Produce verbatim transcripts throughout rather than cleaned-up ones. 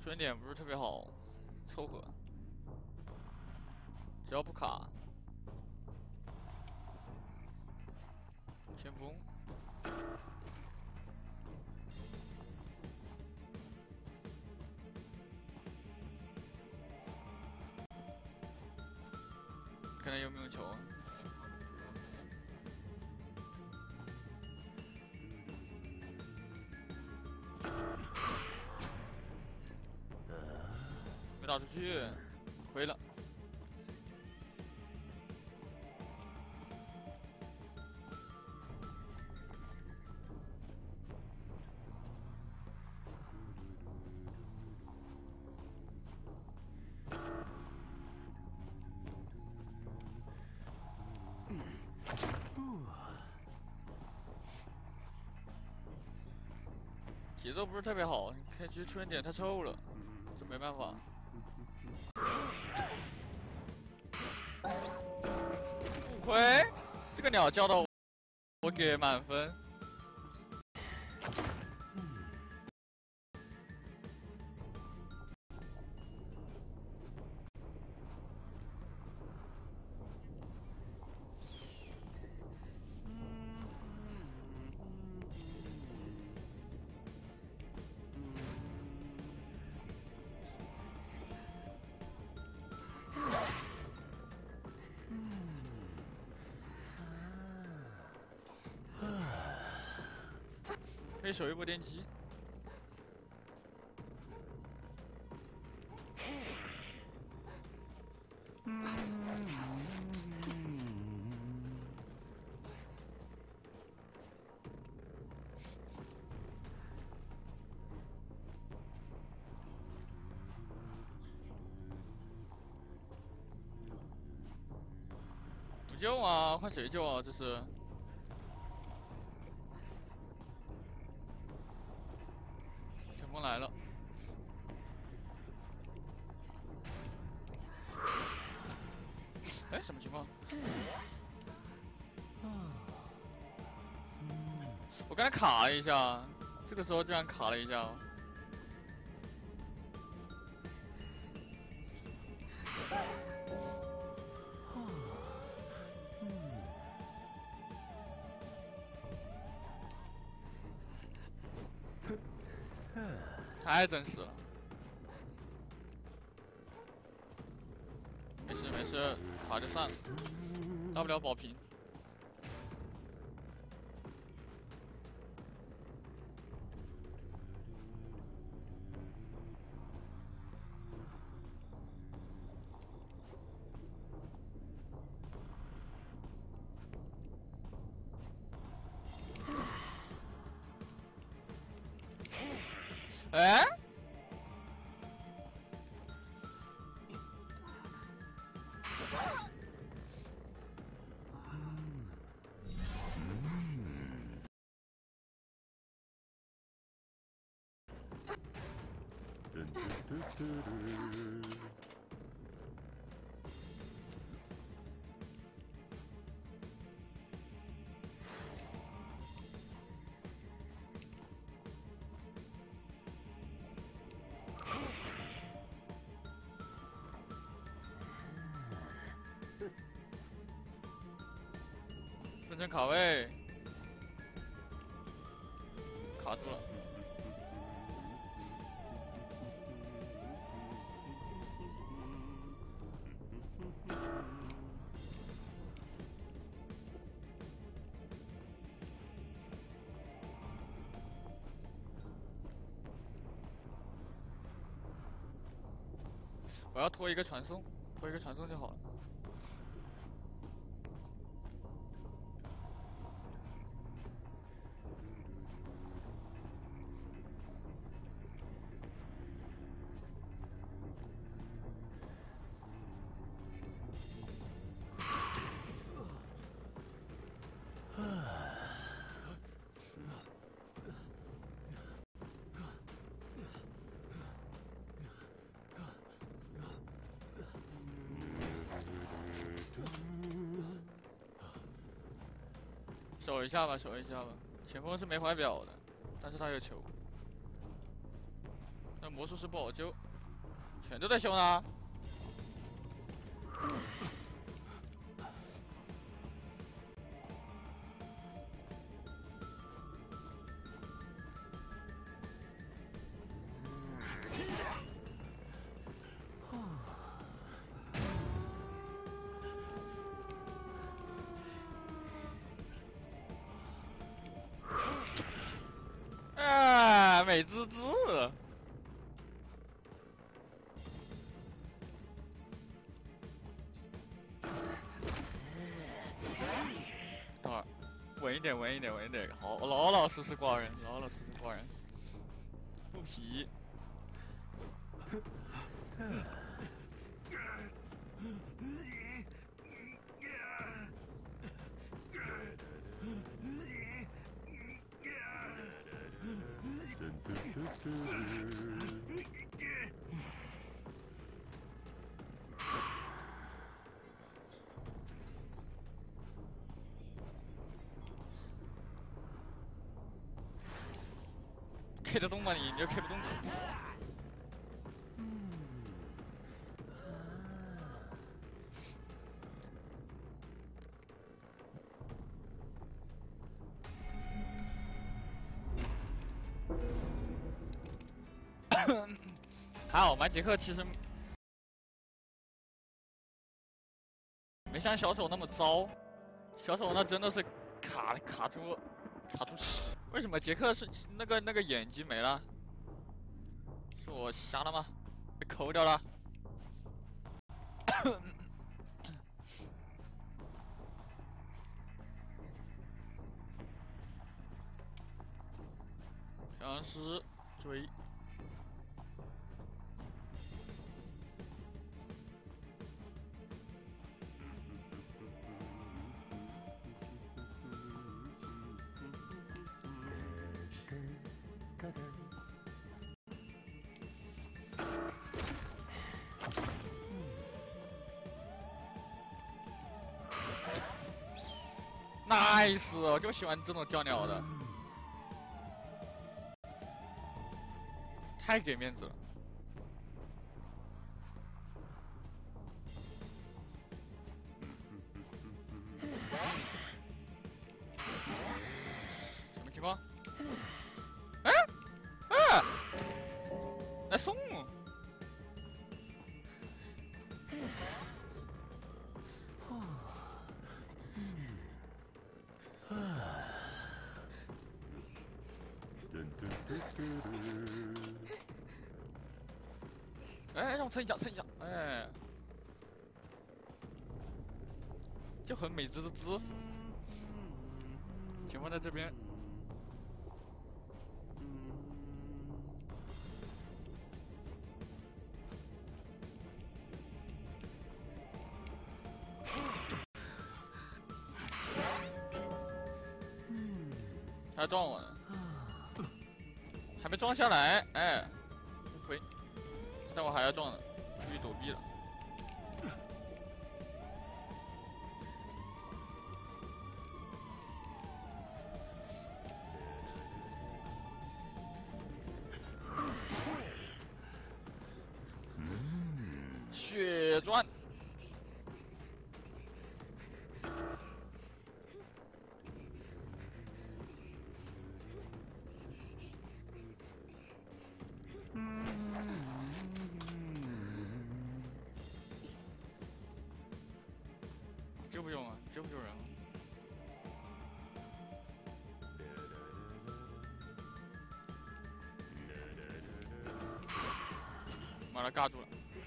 出现点不是特别好，凑合，只要不卡。前锋。 看他有没有球。没打出去，亏了。节奏不是特别好，开局出现点太臭了，这没办法。不亏，这个鸟叫到我，我给满分。可以守一波电击。不救啊！换谁救啊？这是。 前锋来了，哎，什么情况？我刚才卡了一下，这个时候居然卡了一下。太真实了，没事没事，卡就算了，大不了保平。哎？瞬间卡位，卡住了。我要拖一个传送，拖一个传送就好了。守一下吧，守一下吧。前锋是没怀表的，但是他有球。那魔术师不好救，全都在修呢。啊，美滋滋。等会儿，稳一点，稳一点，稳一点。好，老老实实挂人，老老实实挂人，不皮。K 得动吗你？你就 K 不动。还好，蛮杰克其实没像小丑那么糟，小丑那真的是卡卡住卡住屎。为什么杰克是那个那个眼睛没了？是我瞎了吗？被抠掉了。僵尸追。nice， 我就喜欢这种叫鸟的，太给面子了。什么情况？哎哎，来送！哎，让我蹭一下，蹭一下，哎，就很美滋滋。请问在这边，他撞我呢，还没撞下来，哎，不亏，但我还要撞呢，注意躲避了。血钻。救不用啊，救不救人啊？把他尬住了。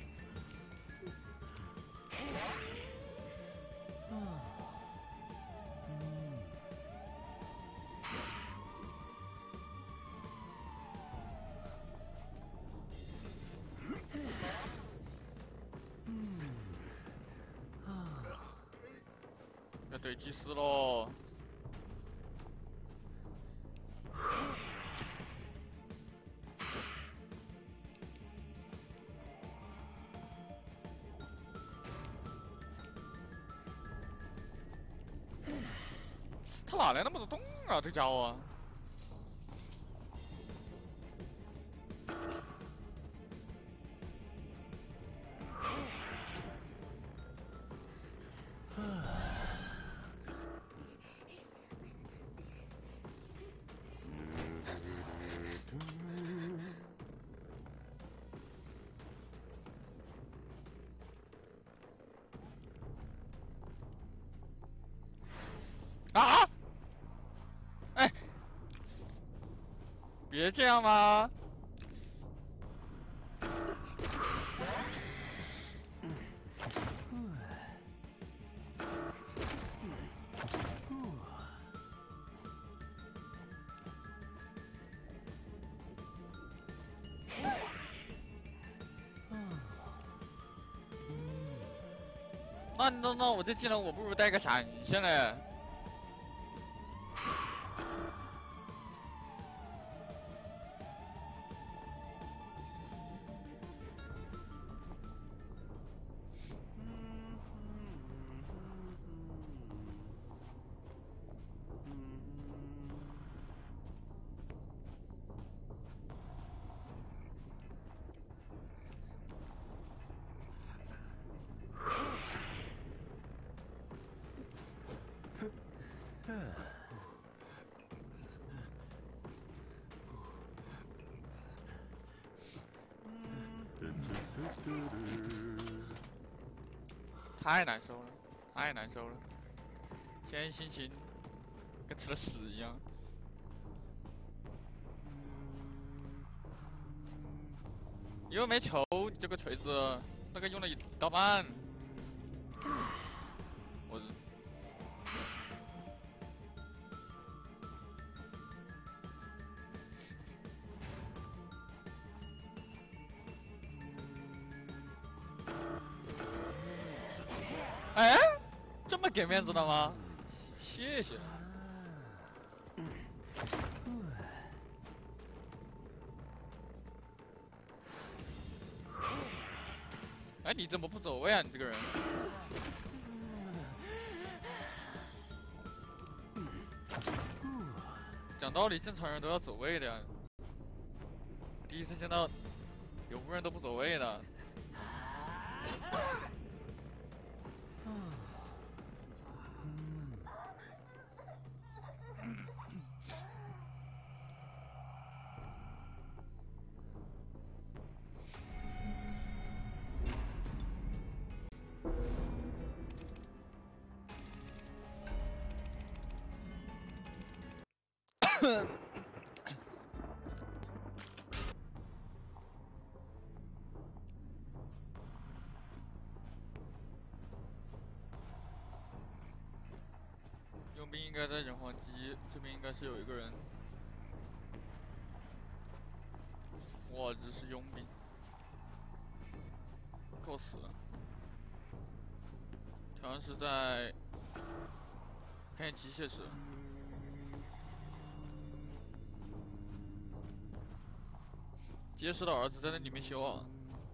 要怼祭司喽！他哪来那么多洞啊？这家伙！ 别这样嘛！那那那我这技能我不如带个闪现嘞。 太难受了，太难受了，现在心情跟吃了屎一样。又没球，你这个锤子，大概用了一刀半。我。 哎，这么给面子的吗？谢谢。哎，你怎么不走位啊？你这个人。讲道理，正常人都要走位的呀。第一次见到有无人都不走位的。 佣兵应该在人皇机，这边应该是有一个人。哇，这是佣兵，够死了。好像是在看见机械师。 结实的儿子在那里面修啊！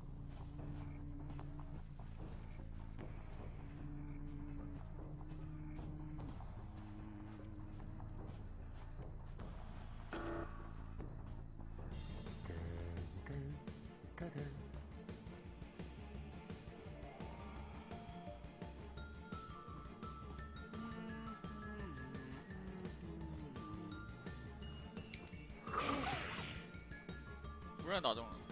无人打中了。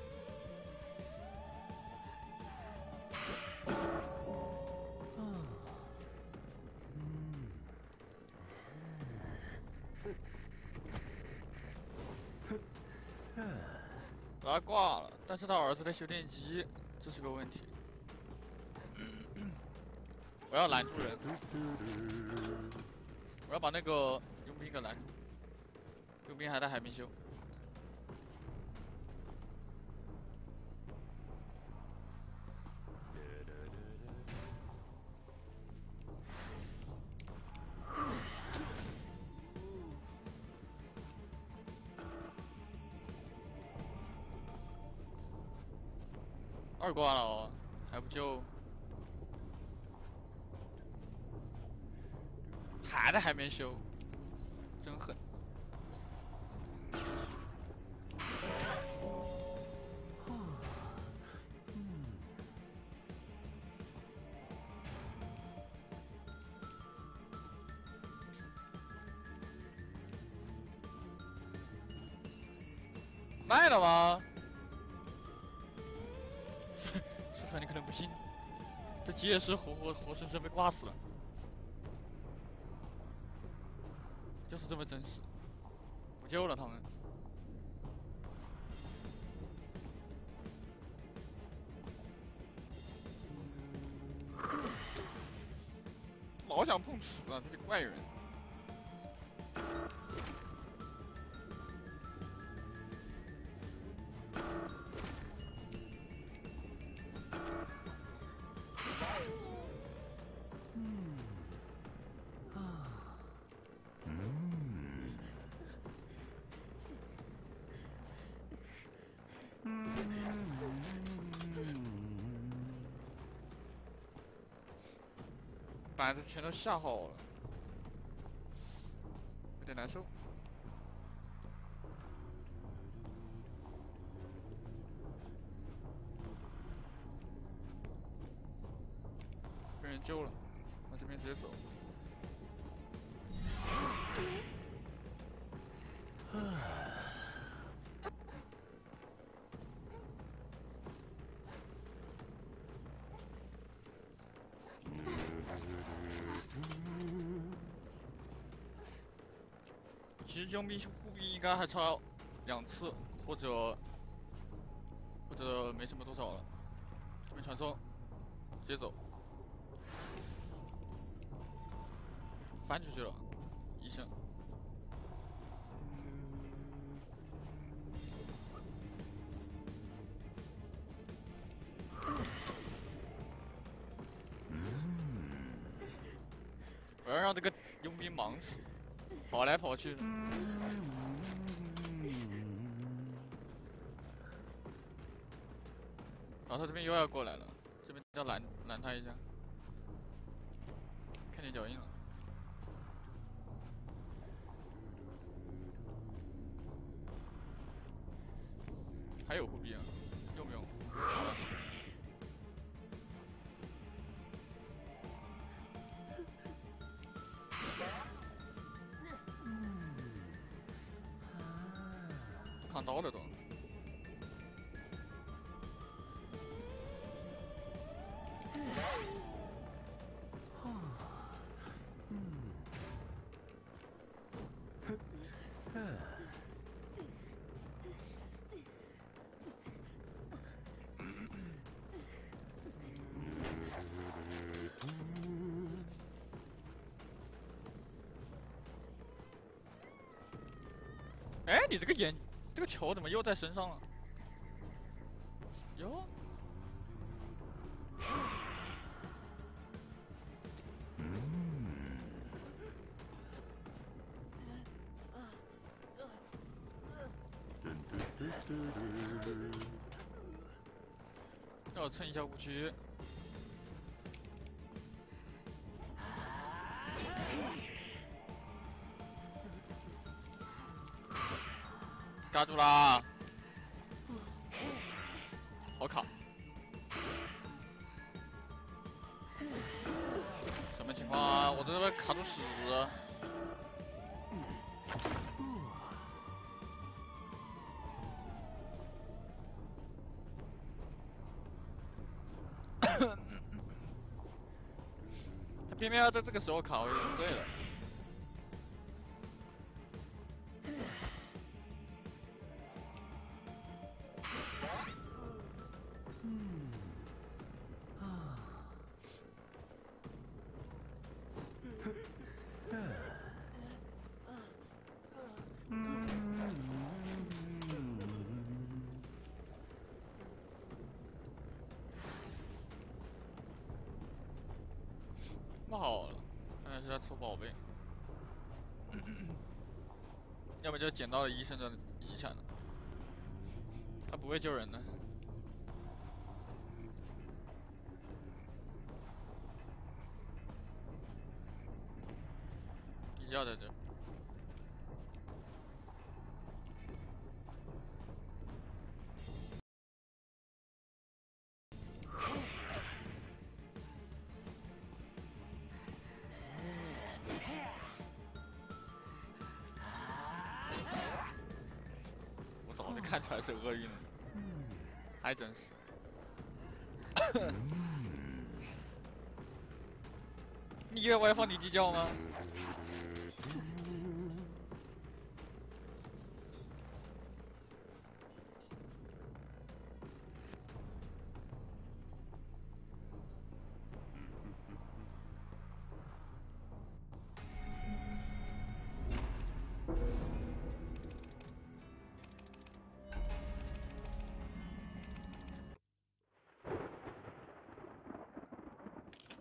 把他挂了，但是他儿子在修电机，这是个问题。我要拦住人，我要把那个佣兵给拦住。佣兵还在海边修。二挂了哦，还不救？还在海边修，真狠！卖了吗？叔叔，你可能不信，这机械师活活活生生被挂死了，就是这么真实。不救了他们。 老想碰瓷啊，这些怪人。板子全都下好了，有点难受。被人救了，往这边直接走。其实佣兵护臂应该还差两次，或者或者没什么多少了。这边传送，直接走，翻出去了，医生。我要让这个佣兵忙死，跑来跑去的。然后他这边又要过来了，这边要拦拦他一下，看见脚印了。还有护臂啊，用不用？扛刀的都。哎，你这个眼，这个球怎么又在身上了？哟。让我蹭一下误区。嘎住啦！好卡。什么情况啊？我这边卡住屎。他偏偏要在这个时候卡，我有点醉了。不好了，看来是在抽宝贝，要么就捡到了医生的遗产了。他不会救人的。一觉在这。我早就看出来是厄运了，还真是。你以为我要放你鸡叫吗？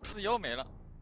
是又没了。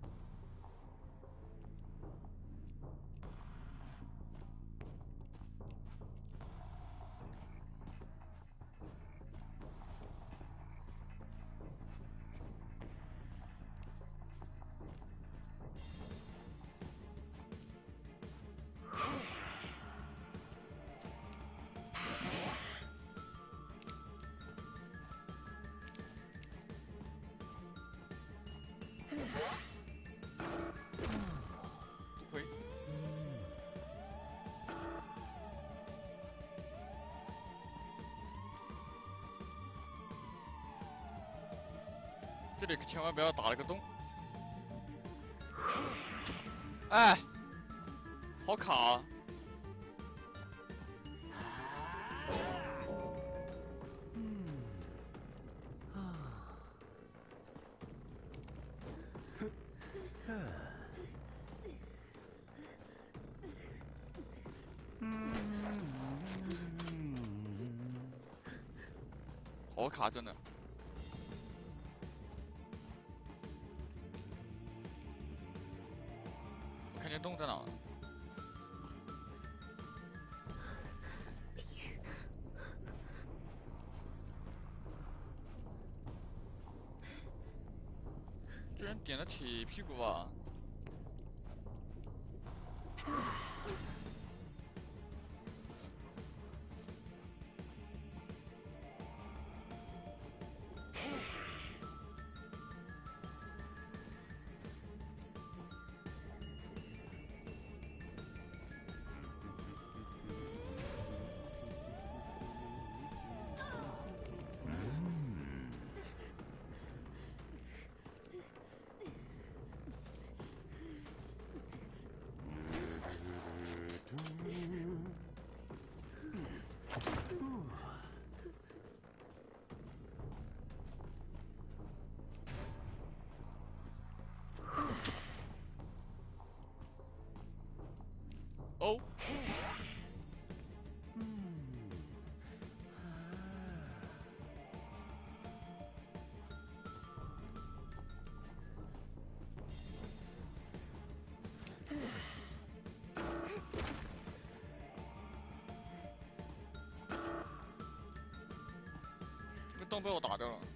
不会。这里可千万不要打了个洞。哎，好卡啊！好卡，真的。我看见洞在哪了。这人点了铁屁股吧？哦。这洞被我打掉了。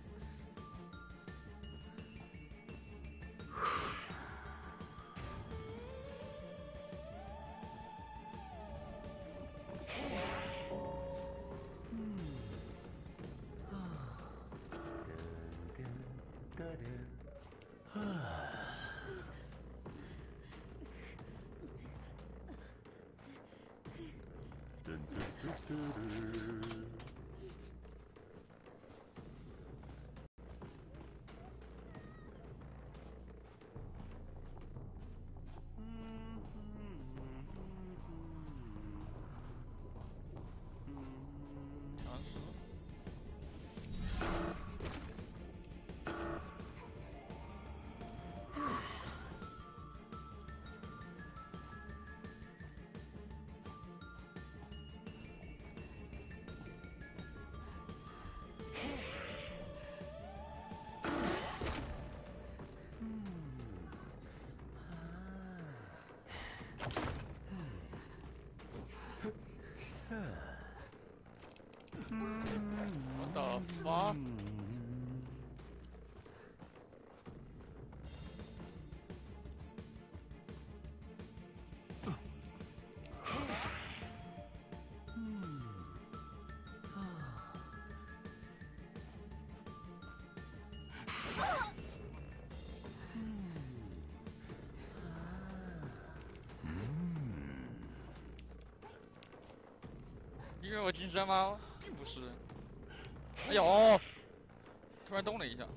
尝试。What the fuck？ 你以为我近身吗？并不是。哎呦！突然动了一下。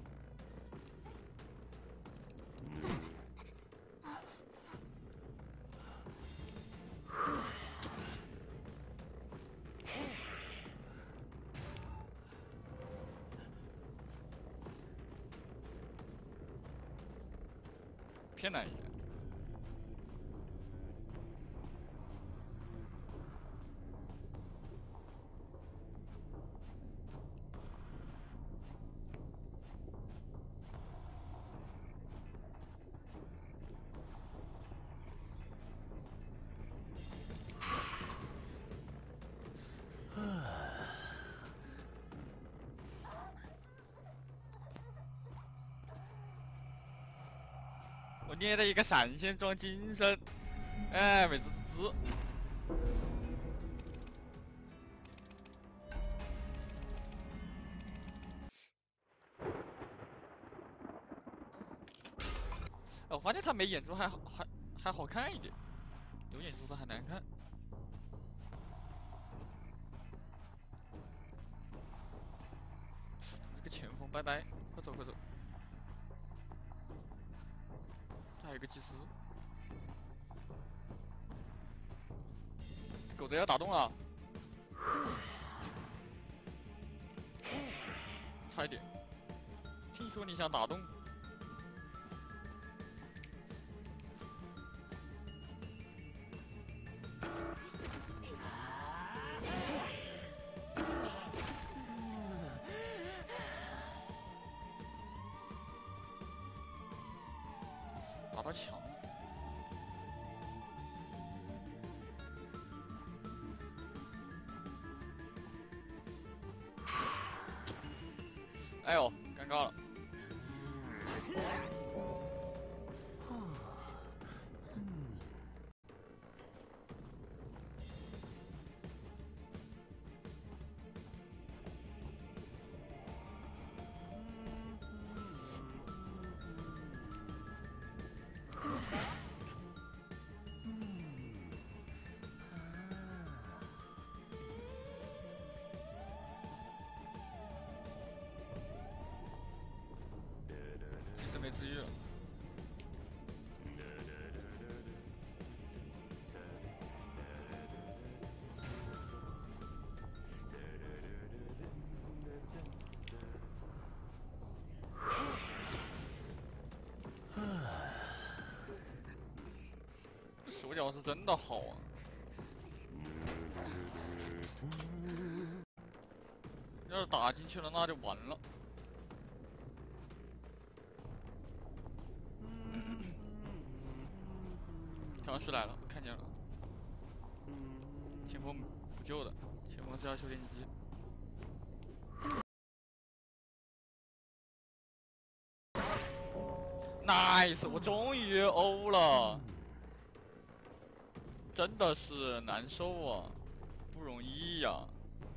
偏难一点。 我捏了一个闪现装金身，哎，美滋滋。我发现他没眼珠还好还还好看一点，有眼珠的还难看。这个前锋拜拜，快走快走。这还有个祭司，狗子要打动了，差一点。听说你想打动。 打到墙，哎呦，尴尬了。其实没治愈了。 手脚是真的好啊！要是打进去了，那就完了。僵尸来了，我看见了。前锋不救的，前锋是要修炼机。 Nice， 我终于欧了，真的是难受啊，不容易呀、啊。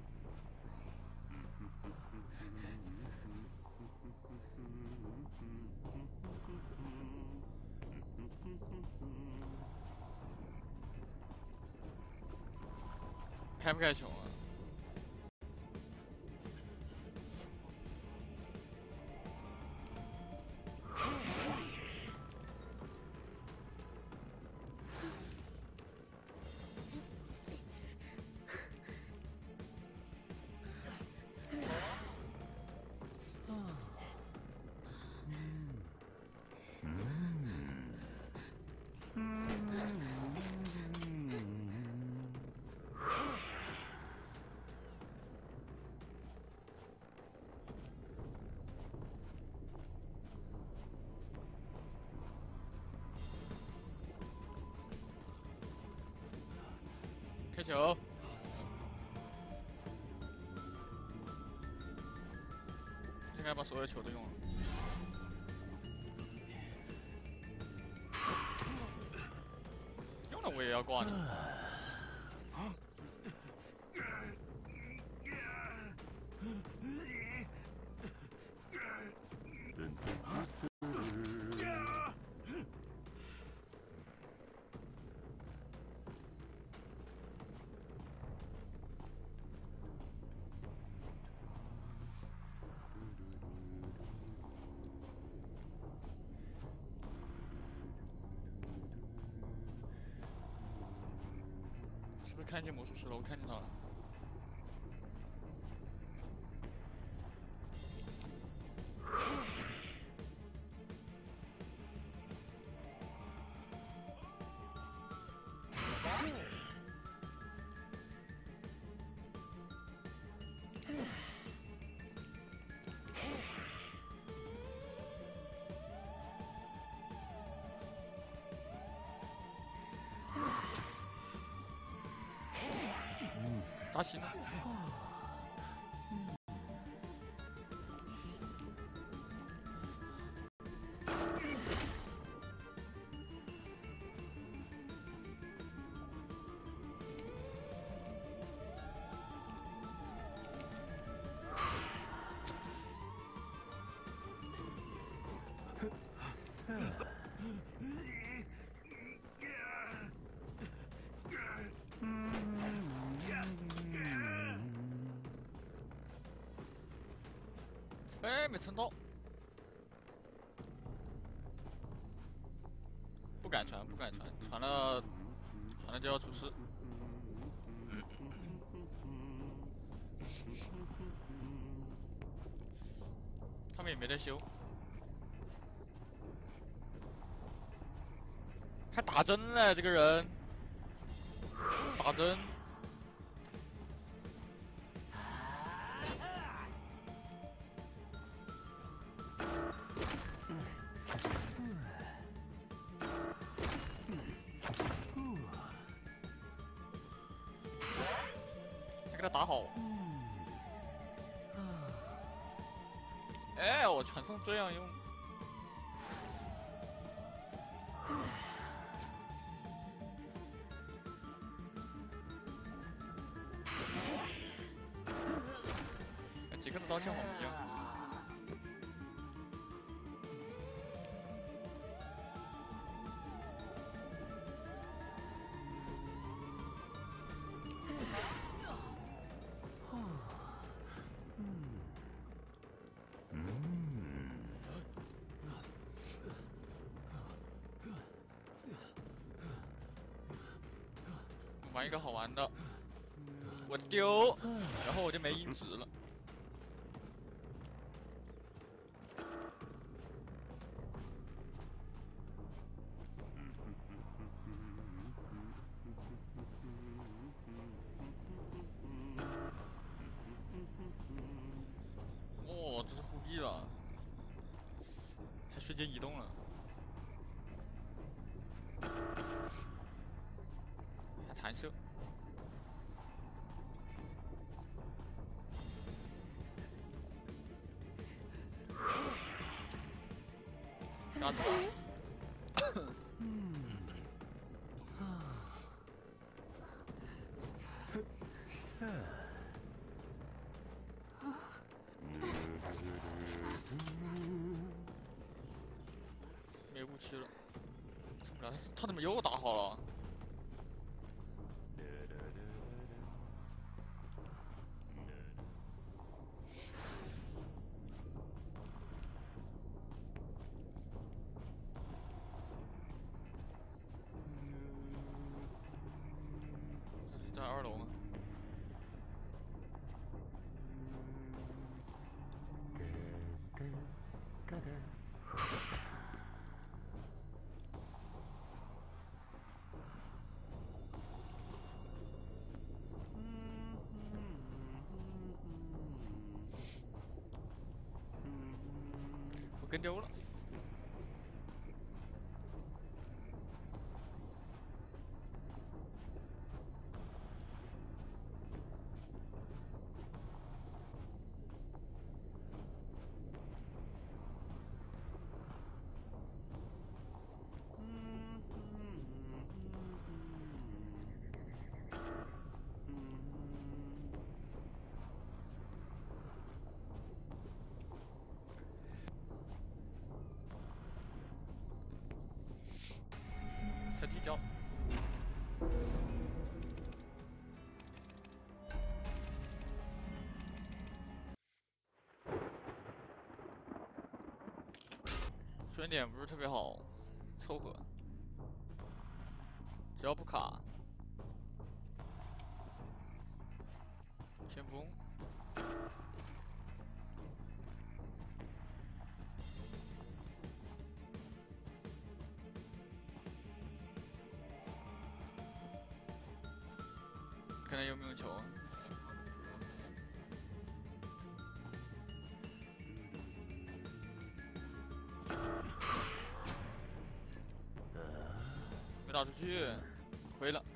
开不开球啊？ 开球！应该把所有球都用了。用了我也要挂你。是不是看见魔术师了？我看见他了。扎齐呢？ 哎，没撑到，不敢传，不敢传，传了，传了就要出事。他们也没在修，还打针嘞，这个人打针。 给他打好。哎，我传送这样用。杰克的刀像龙一样。玩一个好玩的，我丢，然后我就没音质了。哦，这是护臂了，还瞬间移动了，还弹射。 嘎子。没武器了，撑不了，他怎么又打好了？在二楼吗？我跟丢了。 他地窖。顺点不是特别好，凑合，只要不卡。前锋。 看他有没有球。没打出去，亏了。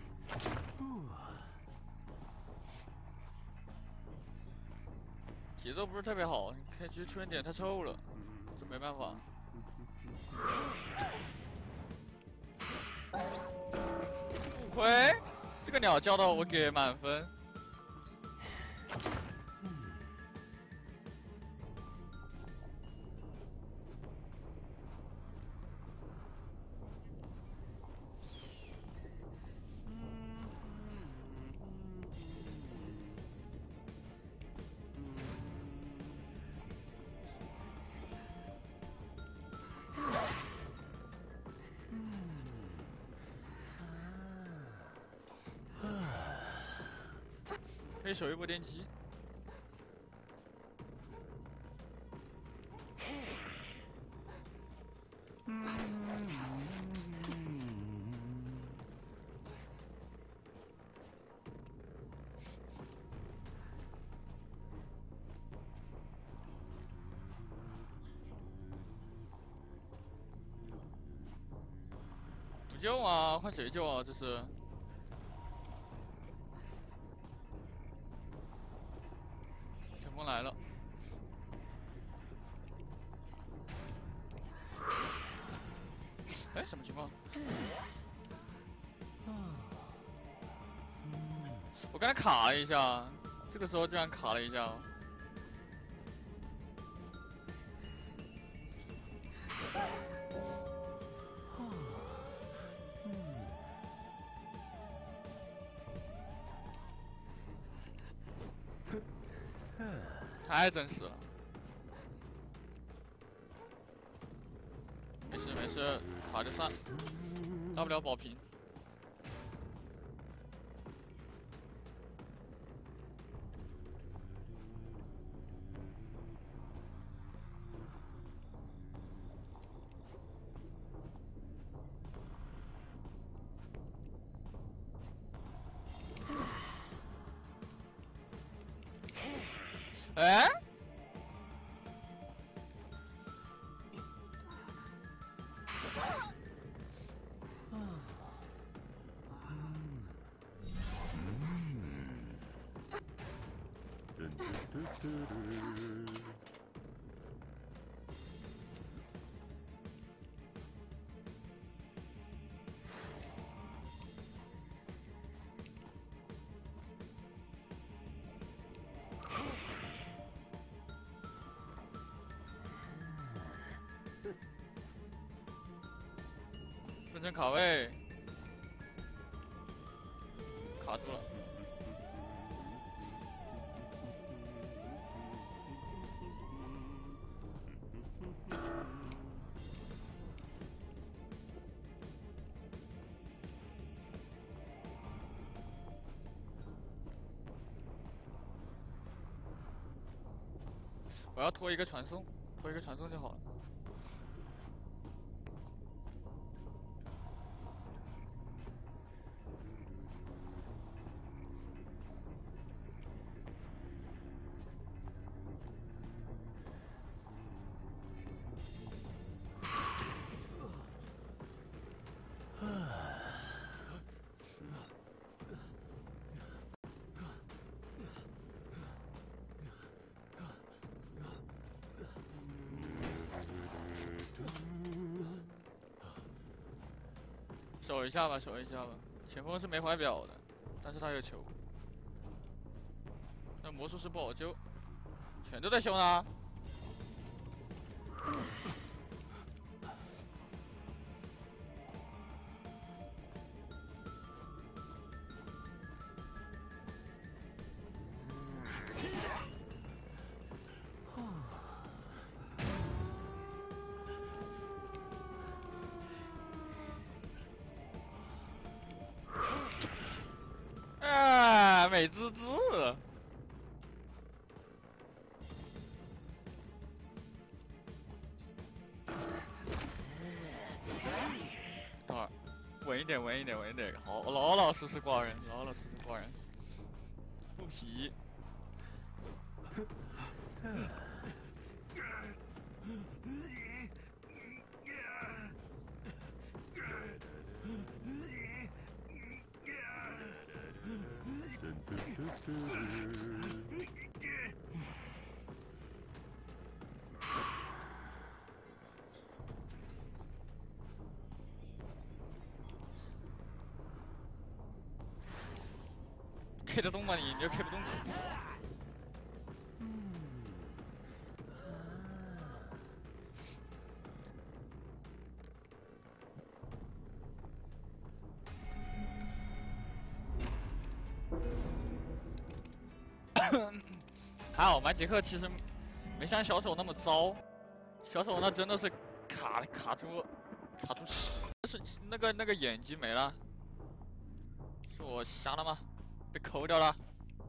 结节奏不是特别好，开局出现点太臭了，这没办法。不亏，这个鸟叫到我给满分。可以守一波电击。不救啊！换谁救啊？这是。 前锋来了，哎，什么情况？我刚才卡了一下，这个时候居然卡了一下。太真实了。没事没事，卡就算，大不了保平。哎？瞬间卡位，卡住了。我要拖一个传送，拖一个传送就好了。 守一下吧，守一下吧。前锋是没怀表的，但是他有球。那魔术师不好救，全都在修呢。啊，美滋滋。等会儿，稳一点，稳一点，稳一点。好，老老实实挂人，老老实实挂人，不皮。 K 得动吗你？你就 K 不动。还好，买杰克其实没像小手那么糟，小手那真的是卡卡住卡住屎，是那个那个眼睛没了，是我瞎了吗？被抠掉了。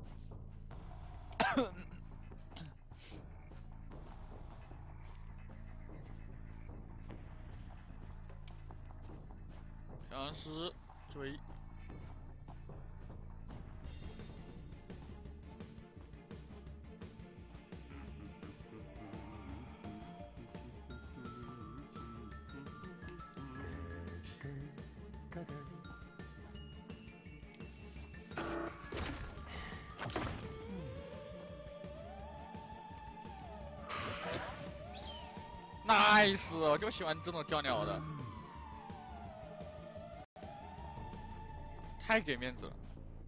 僵尸追。nice， 我就喜欢这种叫鸟的，太给面子了。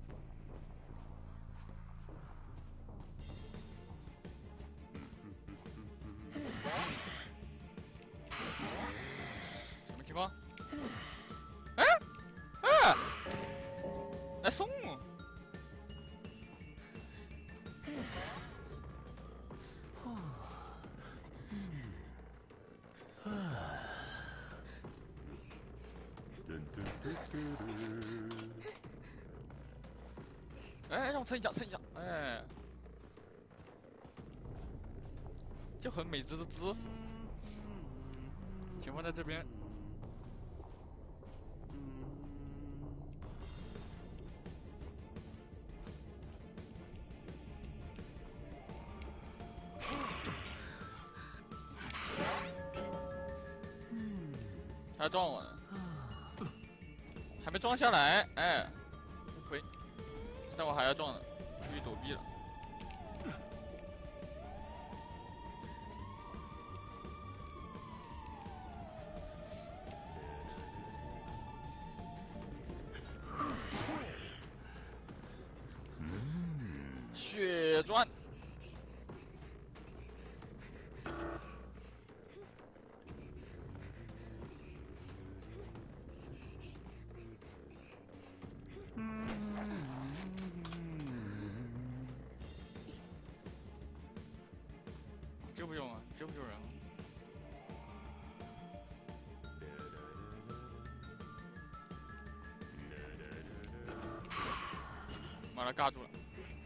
什么情况？哎哎，来送！哎，让我蹭一下，蹭一下，哎，就很美滋滋。请问在这边，他撞我呢，还没撞下来，哎，不亏，但我还要撞呢，注意躲避了。血钻。救不救啊？救不救人啊？把他尬住了。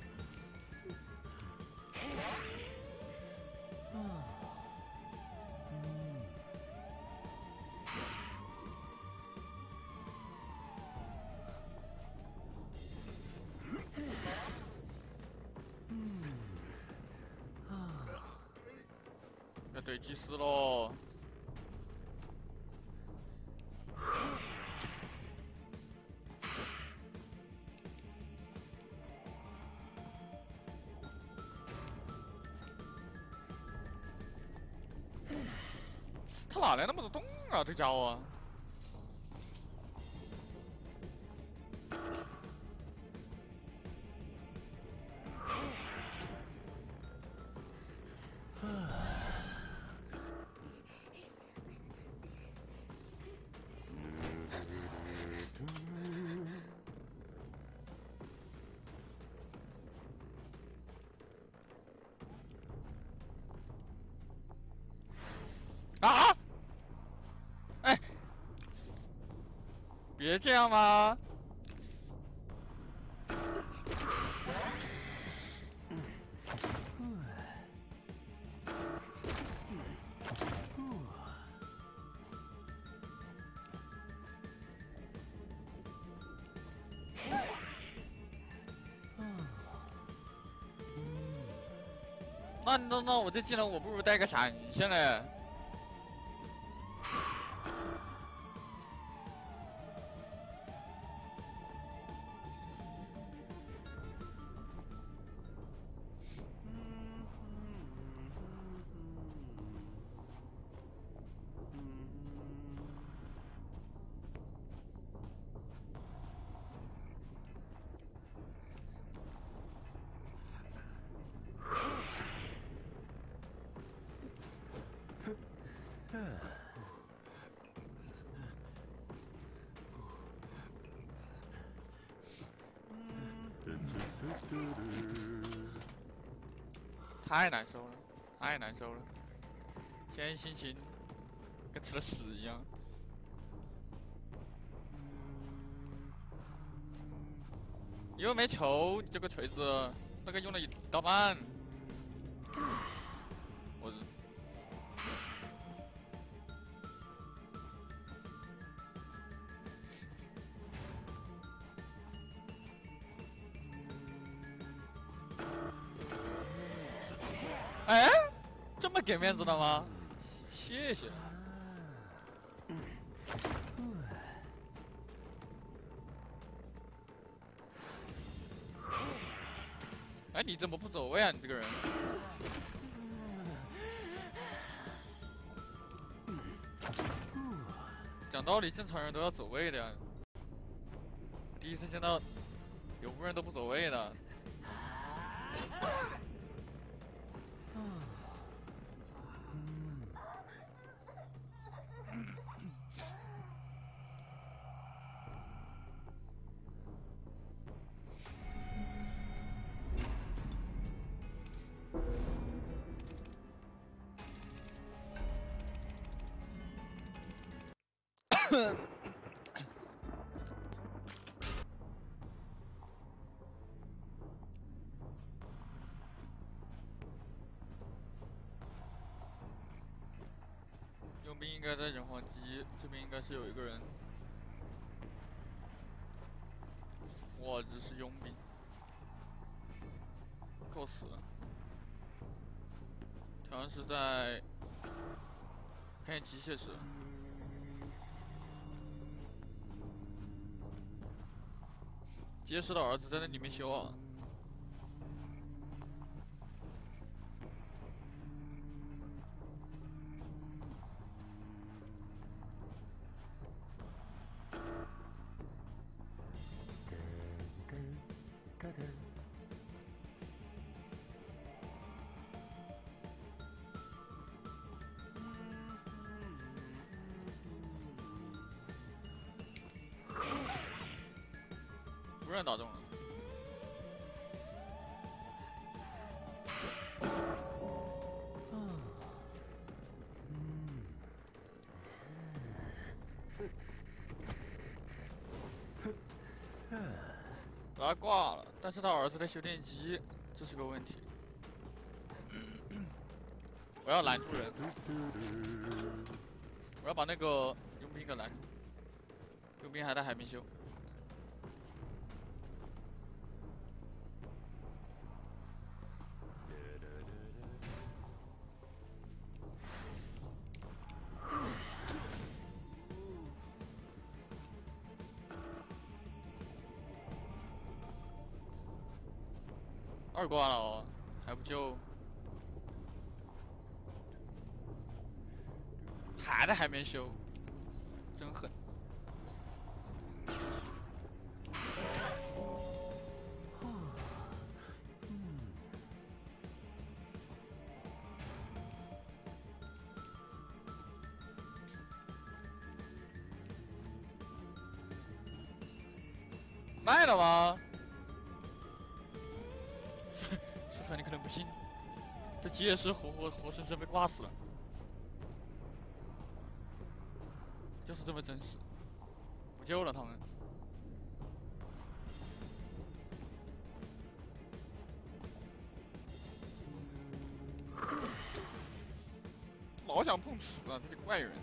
要对祭司喽！他哪来那么多洞啊？这家伙！啊！哎，别这样嘛！那那那我这技能我不如带个闪现嘞。 太难受了，太难受了，现在心情跟吃了屎一样。你又没球，你这个锤子，那个用了一刀半。我。哎，这么给面子的吗？谢谢。哎，你怎么不走位啊？你这个人。讲道理，正常人都要走位的呀。第一次见到有湖人都不走位的。佣兵应该在人皇机，这边应该是有一个人。哇，这是佣兵，够死了。好像是在看见机械车。结实的儿子在那里面修啊。不让打中了。把他挂了，但是他儿子在修电机，这是个问题。我要拦住人，我要把那个佣兵给拦住。佣兵还在海边修。二挂了哦，还不救？还在海边修，真狠！卖了吗？说出来你可能不信，这吉野是活活活生生被挂死了，就是这么真实，不救了他们。老想碰瓷啊，这些怪人。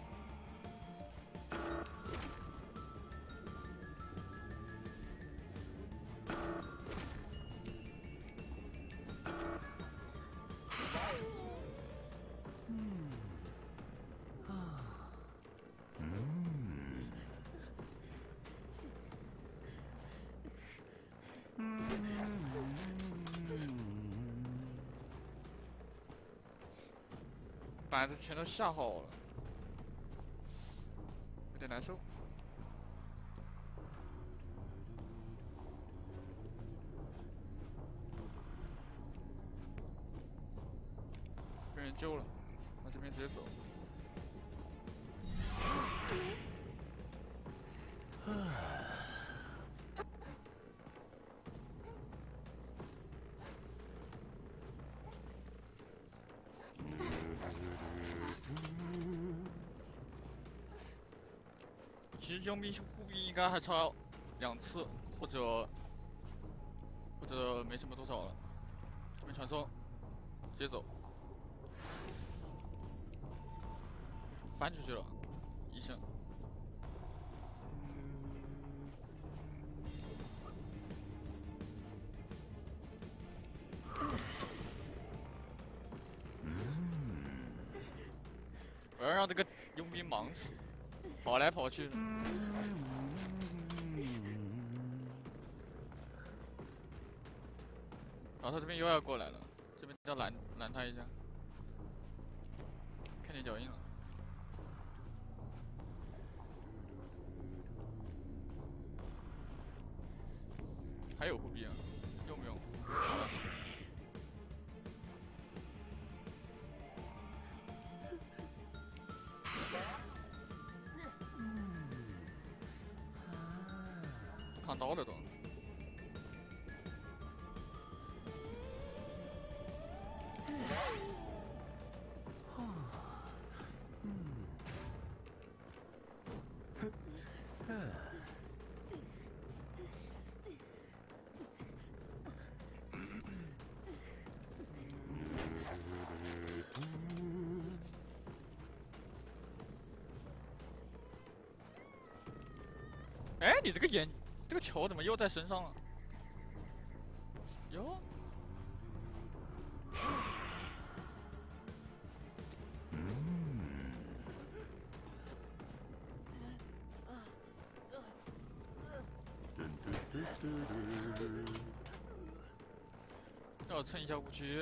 板子全都下好了，有点难受。被人救了，往这边直接走。 其实佣兵护臂应该还差两次，或者或者没什么多少了。这边传送，直接走，翻出去了，医生。我要让这个佣兵忙死，跑来跑去的。然后他这边又要过来了，这边要拦拦他一下，看见脚印了。还有护臂啊，用不用？扛刀了都。哎，你这个眼，这个球怎么又在身上了？哟。让我蹭一下误区。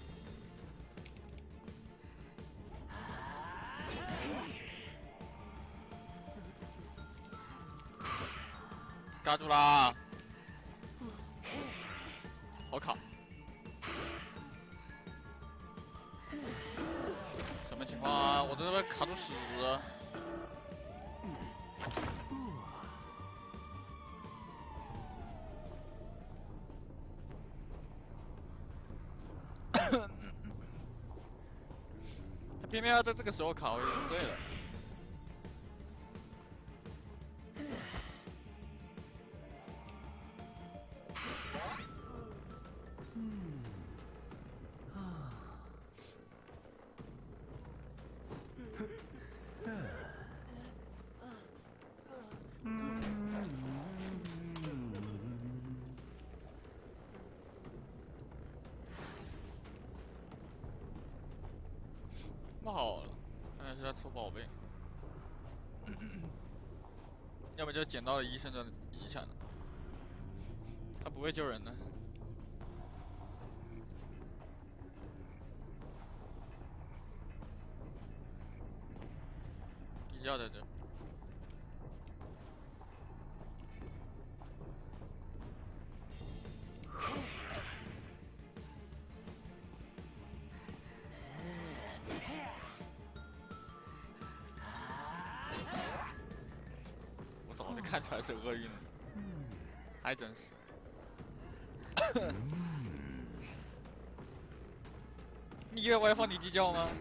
嘎住啦！好卡。什么情况啊？我这边卡住屎。他偏偏要在这个时候卡，我有点醉了。那好了，看来是在抽宝贝，要么就捡到了医生的遗产了。他不会救人的。医药在这。我早就看出来是厄运了，还真是。你以为我要放你鸡叫吗？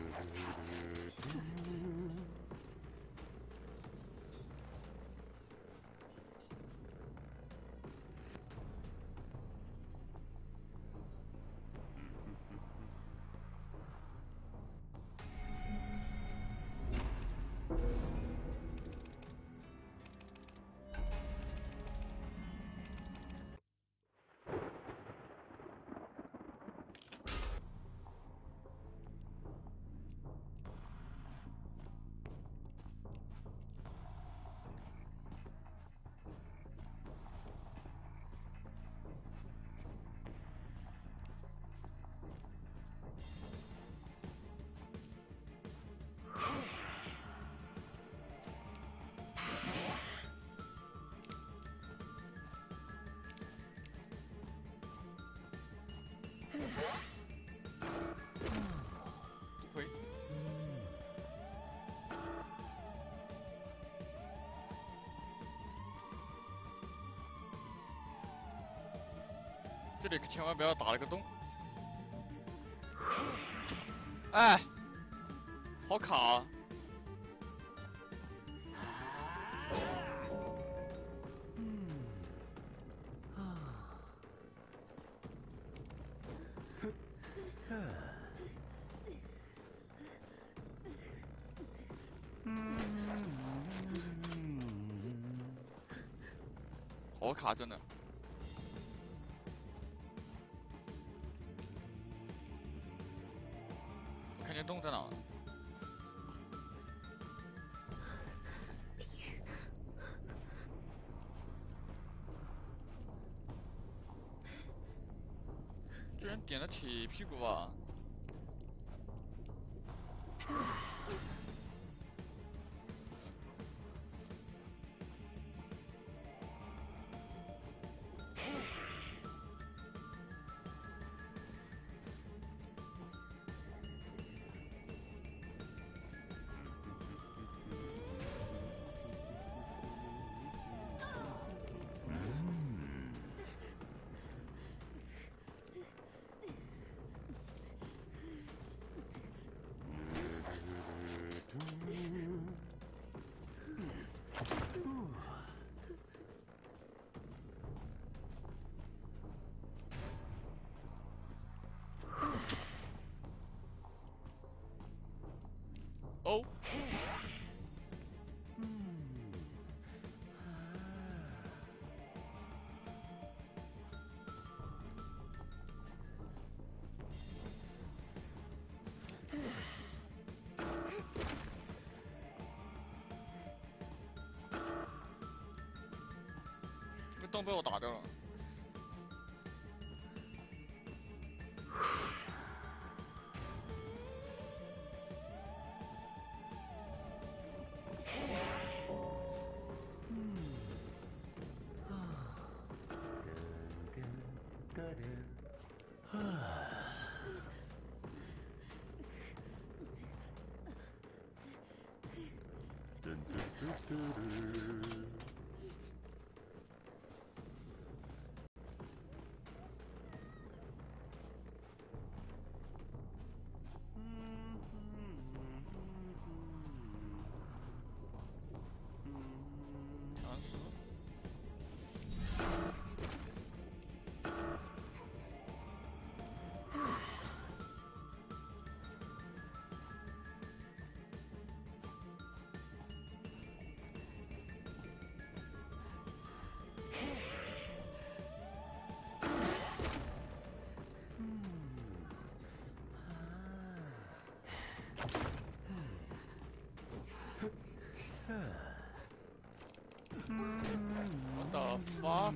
推。这里可千万不要打了个洞。哎，好卡啊！ 好卡，真的。我看见洞在哪？这人点了铁屁股吧？哦，这个洞被我打掉了。尝试。What the fuck？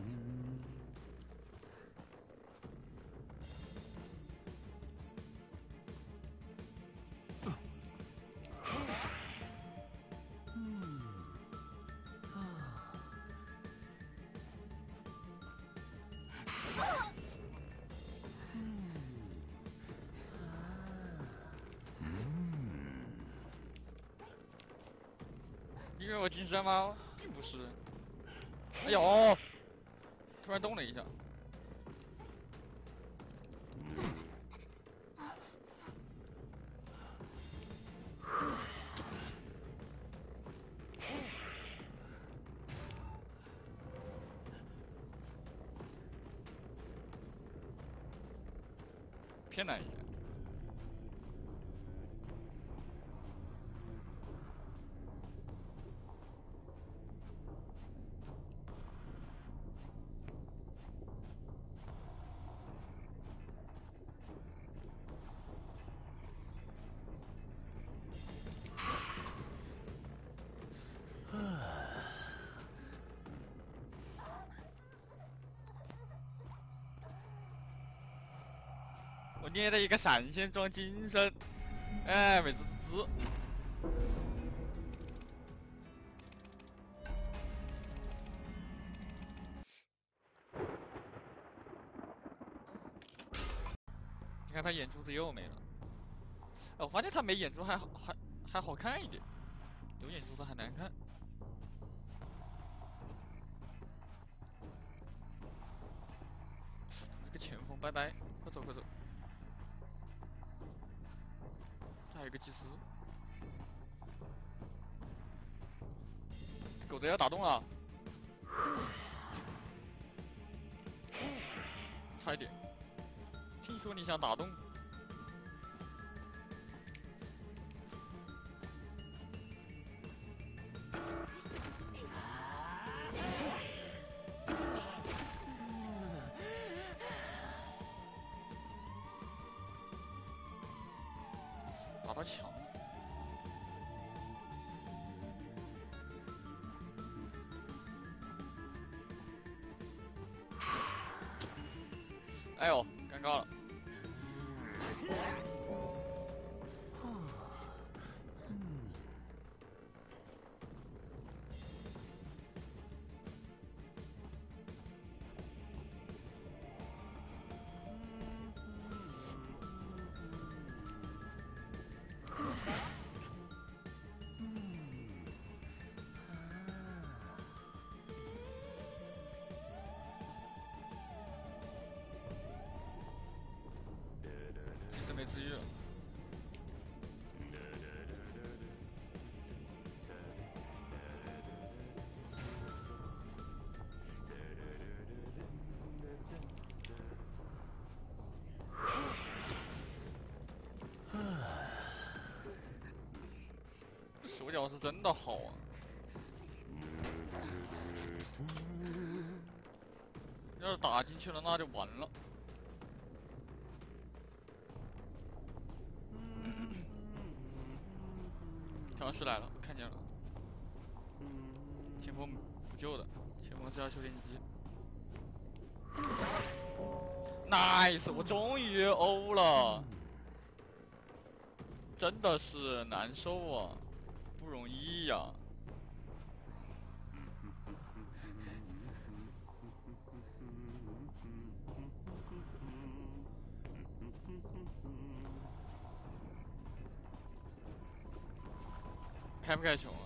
因为我近身吗？并不是。哎呦！突然动了一下。偏难一点。我捏了一个闪现装金身，哎，美滋滋。你看他眼珠子又没了。哎，我发现他没眼珠还好，还还好看一点，有眼珠子还难看。这个前锋，拜拜，快走快走。这还有个祭司，狗子要打洞了，差一点。听说你想打洞， 块墙。哎呦，尴尬了。其实没治愈了。这手脚是真的好啊！要是打进去了，那就完了。调音师来了，看见了。前锋不救的，前锋是要修电机。nice， 我终于欧了，真的是难受啊，不容易呀、啊。开不开球啊？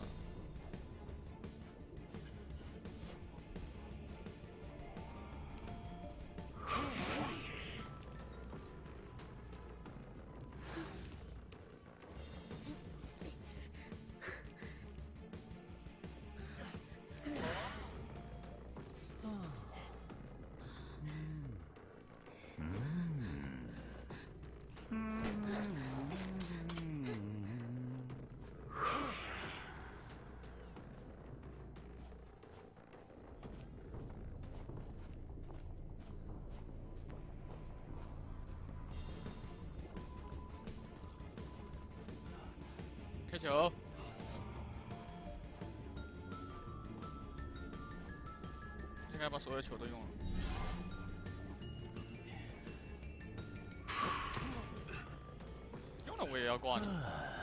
开球！应该把所有球都用了。用了我也要挂你。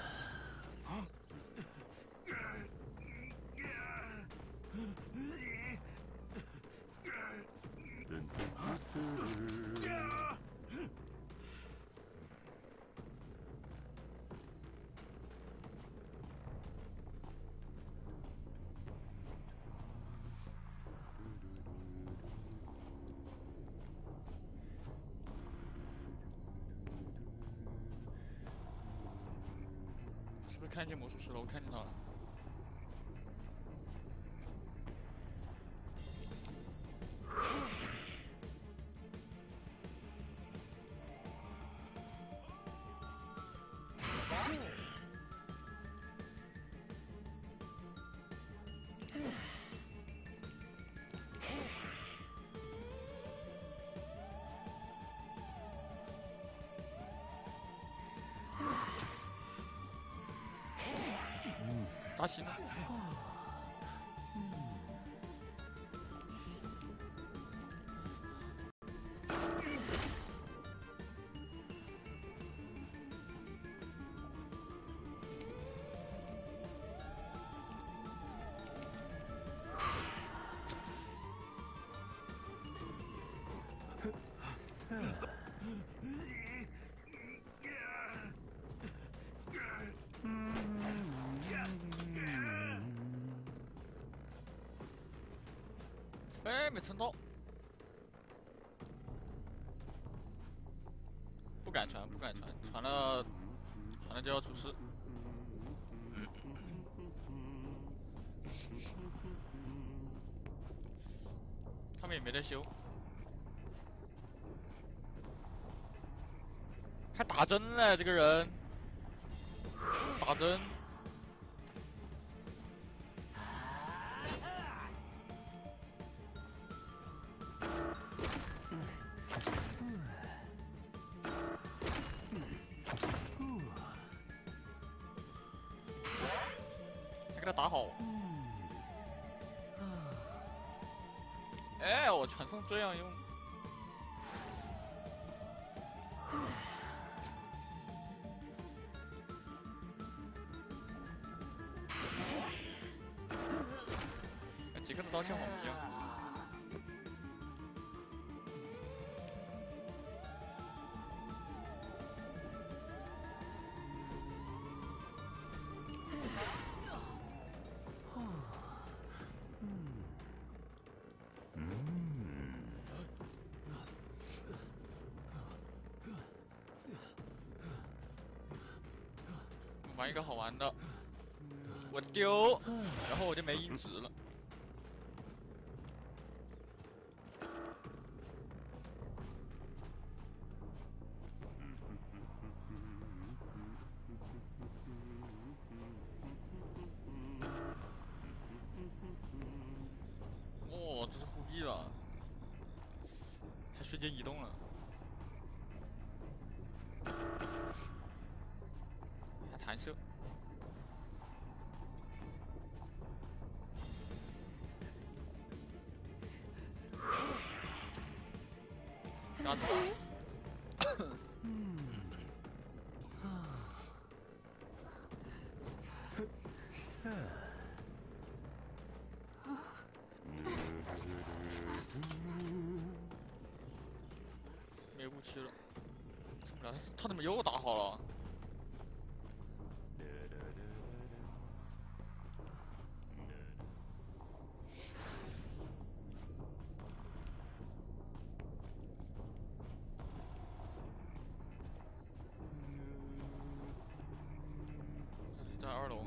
是不是看见魔术师了？我看见他了。扎心了。哎，没撑到，不敢传，不敢传，传了，传了就要出事。他们也没得修，还打针嘞，这个人打针。 打好。哎，我传送这样用。杰克的刀像我们一样。玩一个好玩的，我丢，然后我就没音质了。哦，这是护臂了，还瞬间移动了。还弹射。嘎子。没武器了，上不了，他怎么又打好了？在二楼吗？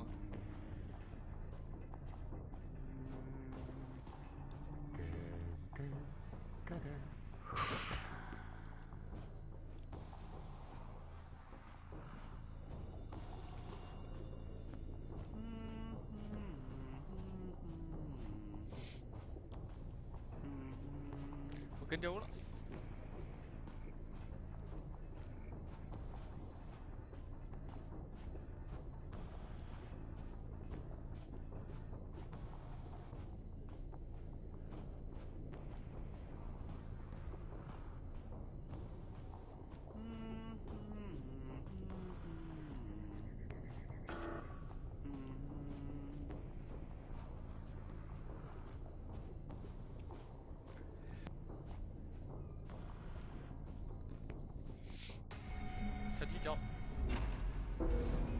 我跟丢了。跳地脚。